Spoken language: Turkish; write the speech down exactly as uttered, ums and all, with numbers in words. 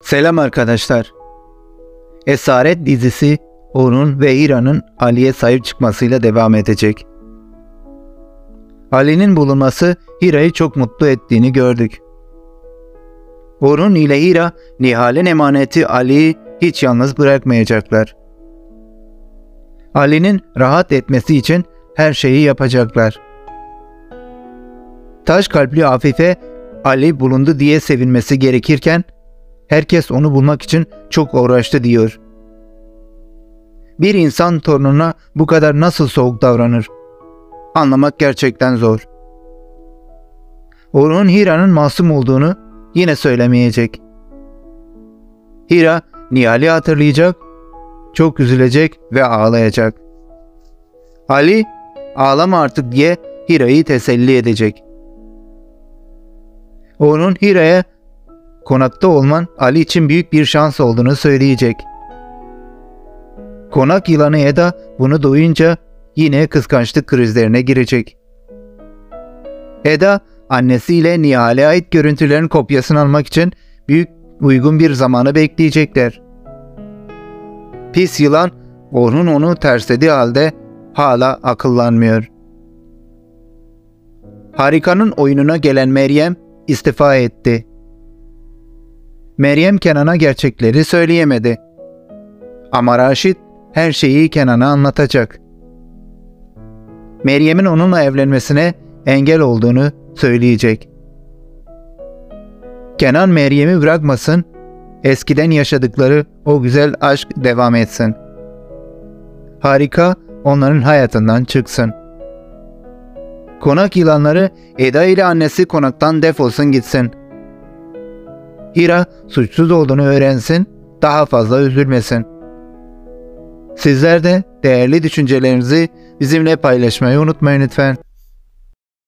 Selam arkadaşlar. Esaret dizisi Orhun ve Hira'nın Ali'ye sahip çıkmasıyla devam edecek. Ali'nin bulunması Hira'yı çok mutlu ettiğini gördük. Orhun ile Hira Nihal'in emaneti Ali'yi hiç yalnız bırakmayacaklar. Ali'nin rahat etmesi için her şeyi yapacaklar. Taş kalpli Afife Ali bulundu diye sevinmesi gerekirken herkes onu bulmak için çok uğraştı diyor. Bir insan torununa bu kadar nasıl soğuk davranır? Anlamak gerçekten zor. Orhun Hira'nın masum olduğunu yine söylemeyecek. Hira Nihal'i hatırlayacak, çok üzülecek ve ağlayacak. Ali ağlama artık diye Hira'yı teselli edecek. Orhun Hira'ya konakta olman Ali için büyük bir şans olduğunu söyleyecek. Konak yılanı Eda bunu duyunca yine kıskançlık krizlerine girecek. Eda annesiyle Nihal'e ait görüntülerin kopyasını almak için büyük uygun bir zamanı bekleyecekler. Pis yılan Orhun onu terslediği halde hala akıllanmıyor. Harika'nın oyununa gelen Meryem istifa etti. Meryem Kenan'a gerçekleri söyleyemedi. Ama Raşit her şeyi Kenan'a anlatacak. Meryem'in onunla evlenmesine engel olduğunu söyleyecek. Kenan Meryem'i bırakmasın, eskiden yaşadıkları o güzel aşk devam etsin. Harika onların hayatından çıksın. Konak yılanları Eda ile annesi konaktan defolsun gitsin. Hira suçsuz olduğunu öğrensin, daha fazla üzülmesin. Sizler de değerli düşüncelerinizi bizimle paylaşmayı unutmayın lütfen.